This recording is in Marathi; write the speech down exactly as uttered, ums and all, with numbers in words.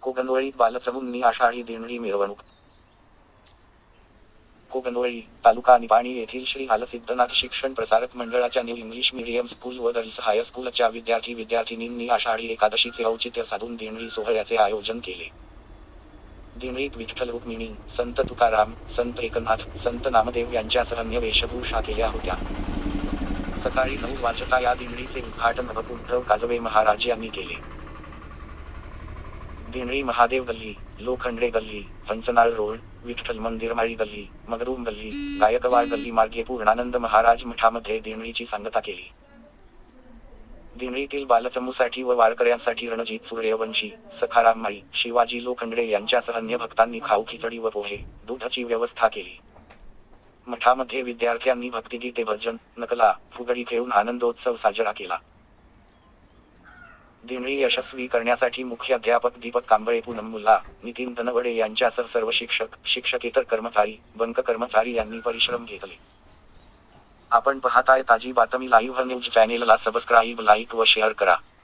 कोगनवळीत बालचमूंनी आषाढी दिंडी मिरवणूक. कोगनवळी, तालुका निपाणी येथील श्री हालसिद्धनाथ शिक्षण प्रसारक मंडळाच्या न्यू इंग्लिश मीडियम स्कूल व गर्ल्स हायस्कूलच्या विद्यार्थी विद्यार्थिनींनी आषाढी एकादशीचे औचित्य साधून दिंडी सोहळ्याचे आयोजन केले. दिंडीत विठ्ठल रुक्मिणी, संत तुकाराम, संत एकनाथ, संत नामदेव यांच्यासह अन्य वेशभूषा केल्या होत्या. सकाळी नऊ वाजता या दिंडीचे उद्घाटन उद्धव काजवे महाराज यांनी केले. दिंडी महादेव गल्ली, लोखंडे गल्ली, हंसनाळ रोड, विठ्ठल मंदिरमाळी गल्ली, मगरूम गल्ली, गायकवाड गल्ली मार्गे पूर्णानंद महाराज मठामध्ये दिंडीची सांगता केली. दिंडीतील बालचमूसाठी व वारकऱ्यांसाठी रणजित सूर्यवंशी, सखाराम माळी, शिवाजी लोखंडे यांच्यासह अन्य भक्तांनी खाऊ खिचडी व पोहे, दूधाची व्यवस्था केली. मठामध्ये विद्यार्थ्यांनी भक्तिगीते, भजन, नकला, फुगडी खेळून आनंदोत्सव साजरा केला. दिंडी यशस्वी करण्यासाठी मुख्याध्यापक दीपक कांबळे, पूनम मुल्ला, नितीन धनवडे यांच्यासह सर्व शिक्षक, शिक्षकेतर कर्मचारी, बंक कर्मचारी यांनी परिश्रम घेतले. आपण पाहताय ताजी बातमी लाईव्ह न्यूज चॅनेलला सबस्क्राईब, लाईक व शेअर करा.